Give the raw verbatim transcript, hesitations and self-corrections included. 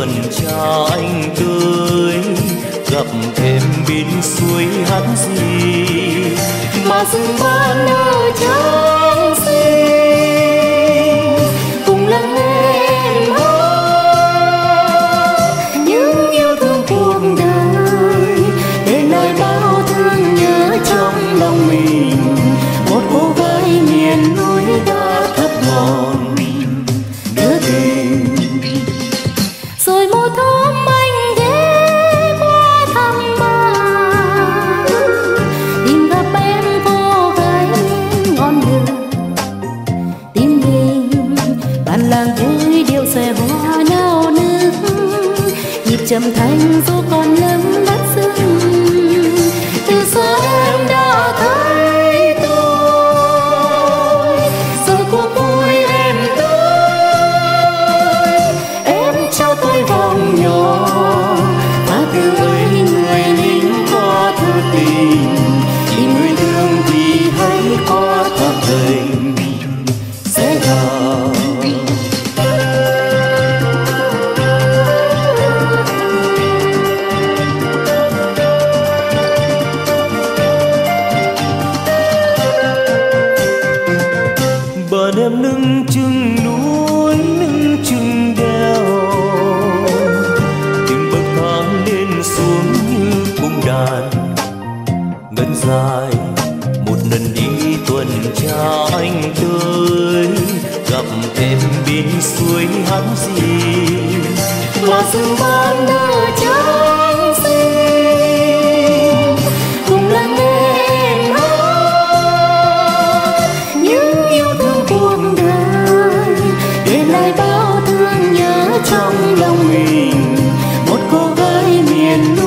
tuần tra anh tới, gặp em bên suối hát gì mà rừng ban nở trắng xinh, cùng lắng nghe em hát những yêu thương cuộc đời, để lại bao thương nhớ trong lòng mình. Một cô gái miền núi đã thấp thỏm đưa tình, rồi một hôm anh ghé qua thăm bà, tìm gặp em cô gái ngon lành tim mình. Bản làng vui điệu xòe hoa nao nức, nhịp trầm thanh dù còn lấm đất rừng. Từ xa em đã thấy tôi, rồi cuộc vui em tới. Em trao tôi vòng nhỏ, và từ ấy người lính có thư tình. Tìm người thương thì hãy qua tháp gành sẽ gặp. Bạn em nâng chừng núi nâng chừng đèo, từng bậc thang lên xuống như cung đàn ngân dài. Một lần đi tuần tra anh tới, gặp em bên suối hát gì Mà rừng ban nở trắng xinh, cùng lắng nghe em hát những yêu thương cuộc đời, để lại bao thương nhớ trong lòng mình. Một cô gái miền